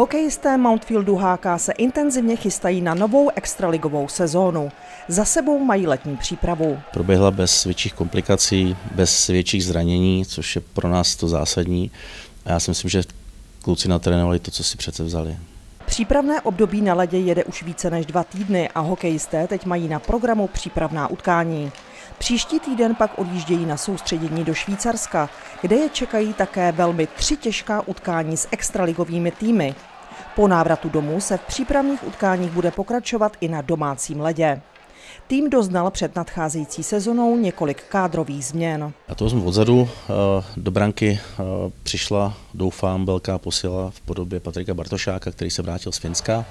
Hokejisté Mountfieldu HK se intenzivně chystají na novou extraligovou sezónu. Za sebou mají letní přípravu. Proběhla bez větších komplikací, bez větších zranění, což je pro nás to zásadní. A já si myslím, že kluci natrénovali to, co si přece vzali. Přípravné období na ledě jede už více než 2 týdny a hokejisté teď mají na programu přípravná utkání. Příští týden pak odjíždějí na soustředění do Švýcarska, kde je čekají také velmi 3 těžká utkání s extraligovými týmy. Po návratu domů se v přípravných utkáních bude pokračovat i na domácím ledě. Tým doznal před nadcházející sezonou několik kádrových změn. A to vezmu odzadu. Do branky přišla, doufám, velká posila v podobě Patrika Bartošáka, který se vrátil z Finska.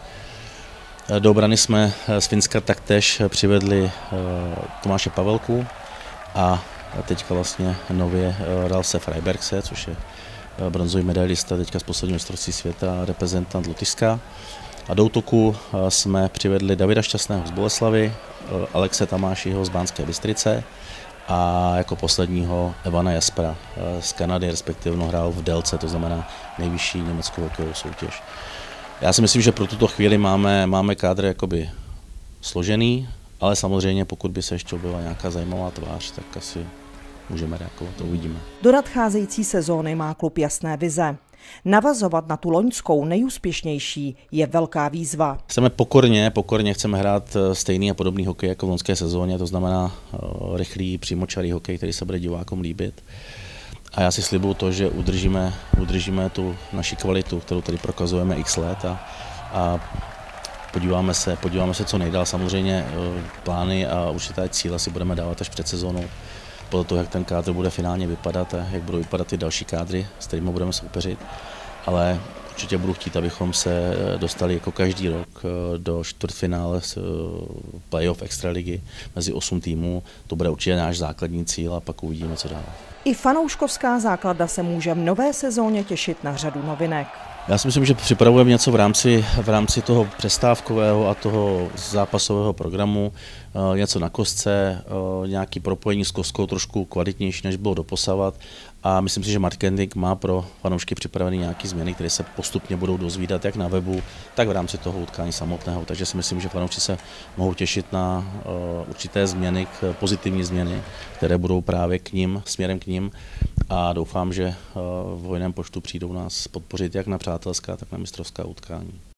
Do obrany jsme z Finska taktéž přivedli Tomáše Pavelku a teďka vlastně nově Ralse Freibergse, což je bronzový medailista teďka z posledního mistrovství světa, reprezentant Lotyšska. A do útoku jsme přivedli Davida Šťastného z Boleslavy, Alexe Tamášího z Banské Bystrice a jako posledního Evana Jaspera z Kanady, respektive hrál v Delce, to znamená nejvyšší německou hokejovou soutěž. Já si myslím, že pro tuto chvíli máme kádr jakoby složený, ale samozřejmě pokud by se ještě objevila nějaká zajímavá tvář, tak asi můžeme reagovat, to uvidíme. Do nadcházející sezóny má klub jasné vize. Navazovat na tu loňskou nejúspěšnější je velká výzva. Chceme pokorně chceme hrát stejný a podobný hokej jako v loňské sezóně, to znamená rychlý, přímočarý hokej, který se bude divákům líbit. A já si slibuju to, že udržíme tu naši kvalitu, kterou tady prokazujeme x let a podíváme se co nejdál. Samozřejmě plány a určité cíle si budeme dávat až před sezónou, podle toho, jak ten kádr bude finálně vypadat a jak budou vypadat ty další kádry, s kterými budeme soupeřit. Ale určitě budu chtít, abychom se dostali jako každý rok do čtvrtfinále playoff extraligy mezi 8 týmů. To bude určitě náš základní cíl a pak uvidíme, co dál. I fanouškovská základna se může v nové sezóně těšit na řadu novinek. Já si myslím, že připravujeme něco v rámci toho přestávkového a toho zápasového programu, něco na kostce, nějaké propojení s kostkou trošku kvalitnější, než bylo doposavat. A myslím si, že marketing má pro fanoušky připravené nějaké změny, které se postupně budou dozvídat jak na webu, tak v rámci toho utkání samotného. Takže si myslím, že fanoušci se mohou těšit na určité změny, pozitivní změny, které budou právě směrem k nim. A doufám, že v hojném počtu přijdou nás podpořit jak na přátelská, tak na mistrovská utkání.